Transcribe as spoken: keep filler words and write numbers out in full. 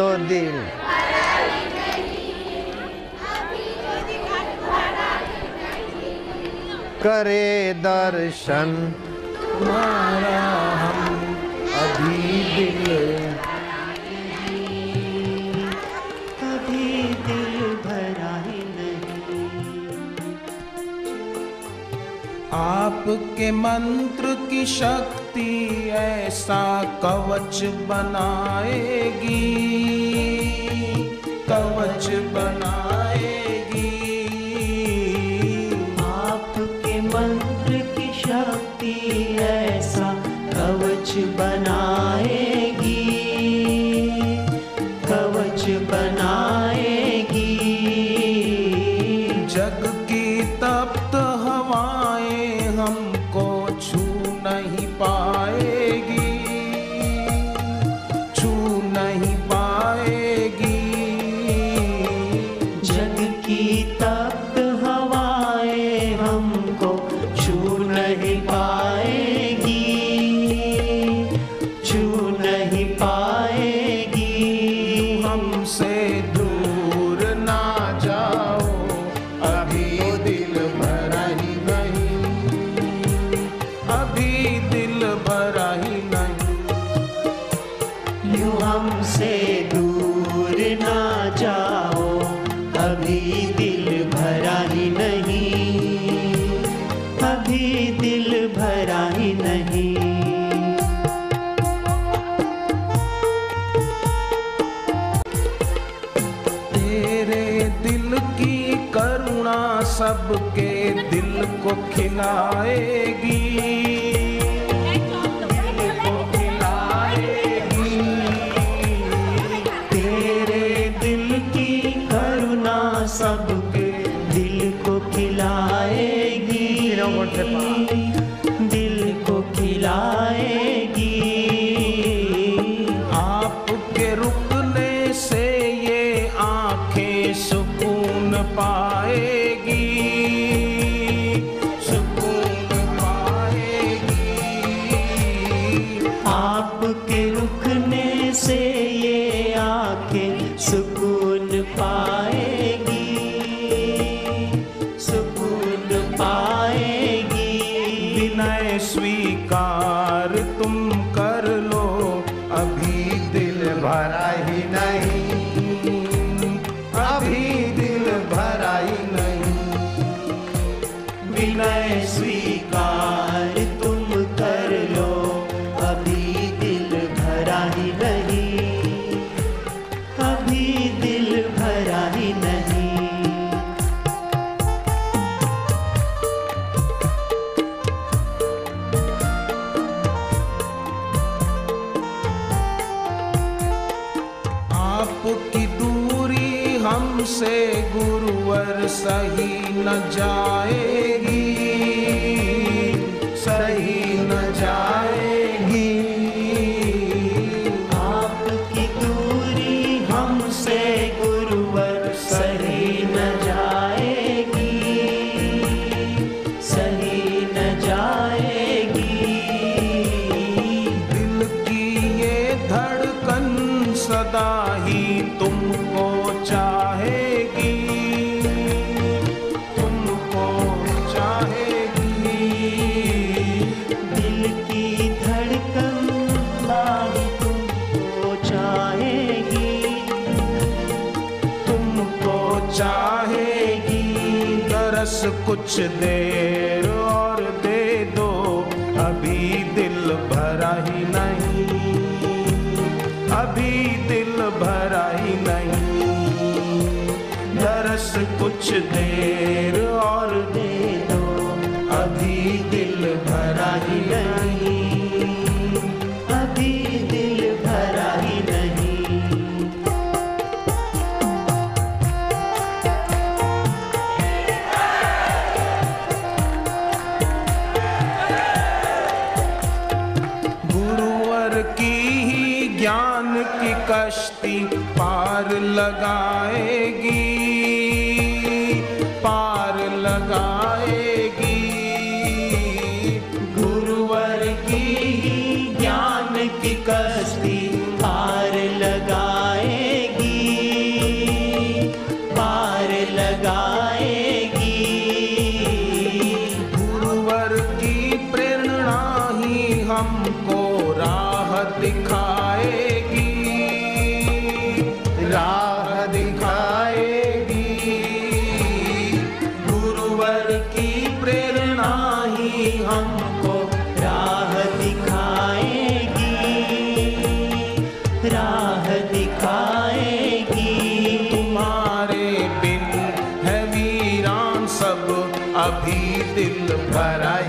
तो दिल करे दर्शन तुम्हारा हम अभी दिल अभी दिल भरा ही नहीं। आपके मंत्र की शक्ति ऐसा कवच बनाएगी, कवच बनाएगी। आपके मंत्र की शक्ति ऐसा कवच बनाएगी, कवच बनाएगी। जग की तप्त हवाएं हमको छू नहीं पाएगी, छू नहीं पाएगी। जग की तप्त हवाएं हमको छू नहीं पाएगी, छू नहीं पाएगी। हमसे दूर ना जाओ, अभी दिल भरा ही नहीं, अभी दिल भरा ही नहीं। यूं हमसे दूर ना जाओ, अभी दिल भरा ही नहीं, अभी दिल भरा ही नहीं। तेरे दिल की करुणा सबके दिल को खिलाएगी, दिल को खिलाएगी। तेरे दिल की करुणा सबके दिल को खिलाएगी, दिल को खिलाएगी। आपके रुकने से ये आंखें सुकून पाएगी, सुकून पाएगी। आपके रुकने से ये आंखें सुकून पाएगी, सुकून पाएगी। विनय स्वीकार तुम कर लो, अभी दिल भरा ही नहीं, अभी दिल भरा ही नहीं। विनय स्वीकार तुम कर लो, अभी दिल भरा ही नहीं, अभी दिल भरा ही नहीं। आपकी दूरी हमसे गुरुवर सही न जाएगी, सही न जाएगी। आपकी दूरी हमसे गुरुवर सही न जाएगी, सही न जाएगी। दिल की ये धड़कन सदा ही तुमको चाहेगी, तुमको चाहेगी। दिल की धड़कन सदा ही तुमको चाहेगी, तुमको चाहेगी। दरस कुछ देर और दे दो, अभी दिल भरा ही नहीं, अभी दिल भरा ही नहीं। दरस कुछ देर और दे दो, अभी दिल भरा ही नहीं, अभी दिल भरा ही नहीं। गुरुवर की ही ज्ञान की कश्ती पार लगाएगी, पार लगाएगी। गुरुवर की ही ज्ञान की कश्ती पार लगाएगी, हमको राह दिखाएगी, राह दिखाएगी। गुरुवर की प्रेरणा ही हमको राह दिखाएगी, राह दिखाएगी। तुम्हारे बिन है वीरान सब, अभी दिल भरा